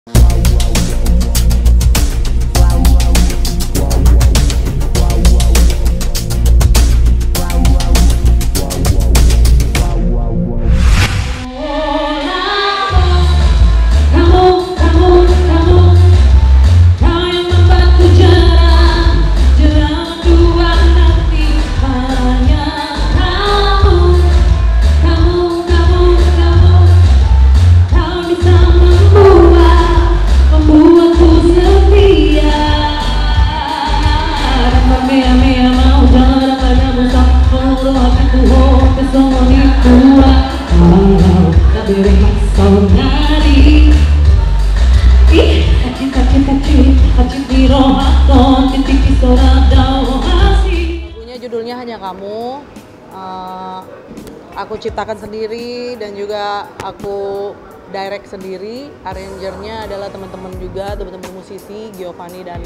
Lagunya judulnya Hanya Kamu. Aku ciptakan sendiri dan juga aku direct sendiri. Arrangernya adalah teman-teman juga, teman-teman musisi Giovanni dan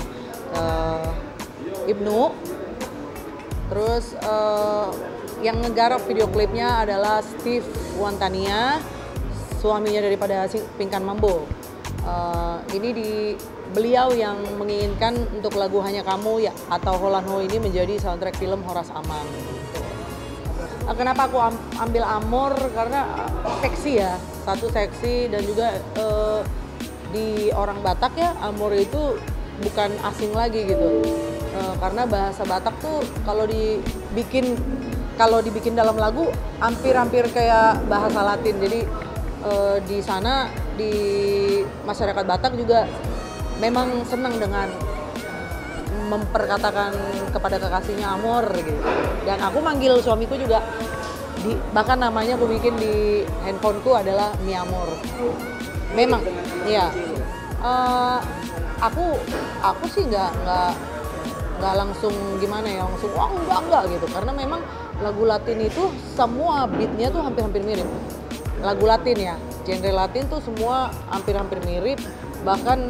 Ibnu. Terus yang ngegarap video klipnya adalah Steve Wantania, suaminya daripada Pinkan Mambo. Beliau yang menginginkan untuk lagu Hanya Kamu ya atau Holland Ho ini menjadi soundtrack film Horas Amang. Gitu. Kenapa aku ambil Amor? Karena seksi ya, satu seksi dan juga di orang Batak ya Amor itu bukan asing lagi gitu. Karena bahasa Batak tuh kalau dibikin dalam lagu hampir kayak bahasa Latin. Jadi di sana di masyarakat Batak juga memang senang dengan memperkatakan kepada kekasihnya Amor gitu. Dan aku manggil suamiku juga bahkan namanya aku bikin di handphoneku adalah Mi Amor. Memang ya. Aku sih nggak langsung gimana ya, langsung wah enggak gitu, karena memang lagu Latin itu semua beatnya tuh hampir mirip. Lagu Latin ya, genre Latin tuh semua hampir mirip, bahkan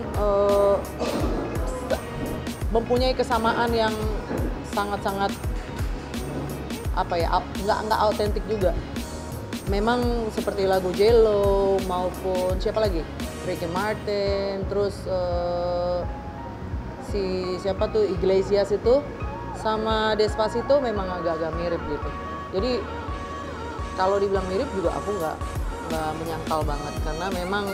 mempunyai kesamaan yang sangat apa ya, nggak autentik juga. Memang seperti lagu Jello maupun siapa lagi, Ricky Martin, terus siapa tuh Iglesias itu sama Despacito memang agak-agak mirip gitu. Jadi kalau dibilang mirip juga aku nggak menyangkal banget, karena memang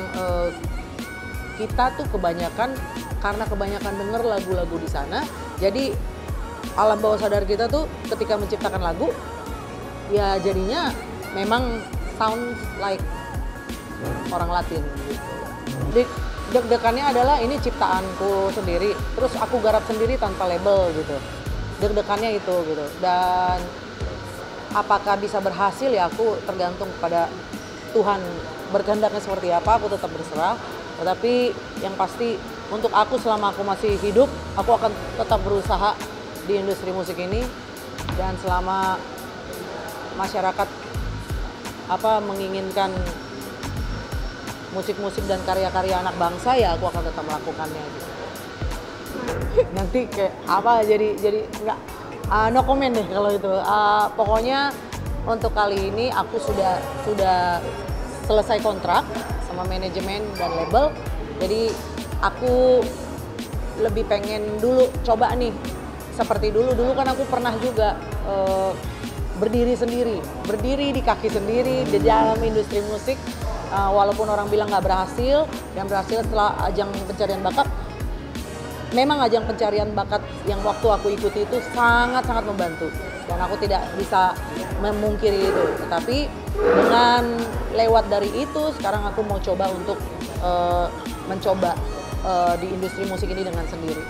kita tuh karena kebanyakan denger lagu-lagu di sana, jadi alam bawah sadar kita tuh ketika menciptakan lagu ya jadinya memang sound like orang Latin gitu. Deg-degannya adalah ini ciptaanku sendiri, terus aku garap sendiri tanpa label gitu. Deg-degannya itu gitu. Dan apakah bisa berhasil ya aku tergantung kepada Tuhan berkehendaknya seperti apa, aku tetap berserah. Tetapi yang pasti untuk aku selama aku masih hidup, aku akan tetap berusaha di industri musik ini. Dan selama masyarakat menginginkan musik-musik dan karya-karya anak bangsa ya aku akan tetap melakukannya gitu. Nanti kayak apa jadi nggak no comment deh kalau itu. Pokoknya untuk kali ini aku sudah selesai kontrak sama manajemen dan label. Jadi aku lebih pengen dulu coba nih seperti dulu kan aku pernah juga berdiri di kaki sendiri di dalam industri musik. Walaupun orang bilang nggak berhasil, yang berhasil setelah ajang pencarian bakat. Memang ajang pencarian bakat yang waktu aku ikuti itu sangat membantu, dan aku tidak bisa memungkiri itu. Tetapi dengan lewat dari itu, sekarang aku mau coba untuk mencoba di industri musik ini dengan sendiri.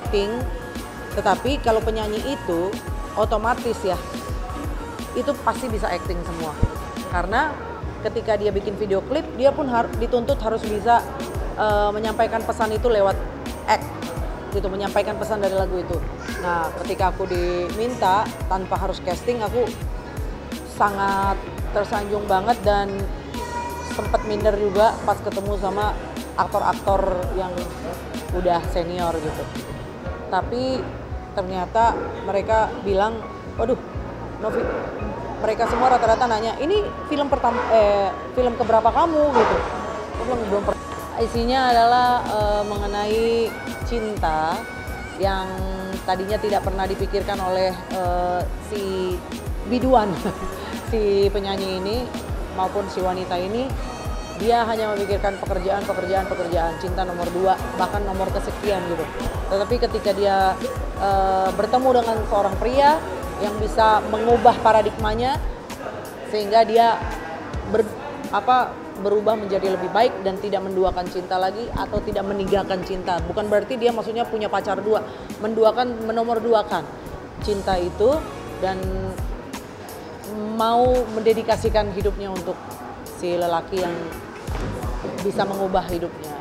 Tetapi kalau penyanyi itu otomatis ya, itu pasti bisa acting semua, karena ketika dia bikin video klip, dia pun dituntut harus bisa menyampaikan pesan itu lewat act, gitu, menyampaikan pesan dari lagu itu. Nah, ketika aku diminta tanpa harus casting, aku sangat tersanjung banget dan sempat minder juga pas ketemu sama aktor-aktor yang udah senior gitu. Tapi ternyata mereka bilang, waduh, Novi, mereka semua rata-rata nanya, ini film keberapa kamu gitu? Aku bilang belum pernah. isinya adalah mengenai cinta yang tadinya tidak pernah dipikirkan oleh si biduan, si penyanyi ini maupun si wanita ini. Dia hanya memikirkan pekerjaan, cinta nomor 2, bahkan nomor kesekian gitu. Tetapi ketika dia bertemu dengan seorang pria yang bisa mengubah paradigmanya sehingga dia berubah menjadi lebih baik dan tidak menduakan cinta lagi atau tidak meninggalkan cinta. Bukan berarti dia maksudnya punya pacar 2, menomorduakan cinta itu dan mau mendedikasikan hidupnya untuk si lelaki yang bisa mengubah hidupnya.